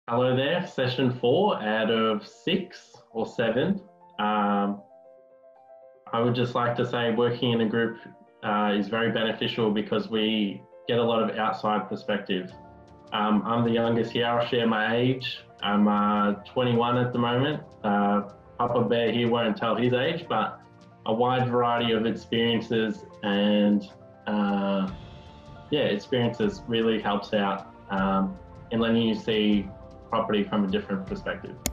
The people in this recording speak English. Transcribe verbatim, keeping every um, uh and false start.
Hello there, session four out of six or seven. Um, I would just like to say working in a group uh, is very beneficial because we get a lot of outside perspective. Um, I'm the youngest here, I'll share my age. I'm uh, twenty-one at the moment. Uh, Papa Bear here won't tell his age, but a wide variety of experiences and uh, yeah, experiences really helps out um, in letting you see property from a different perspective.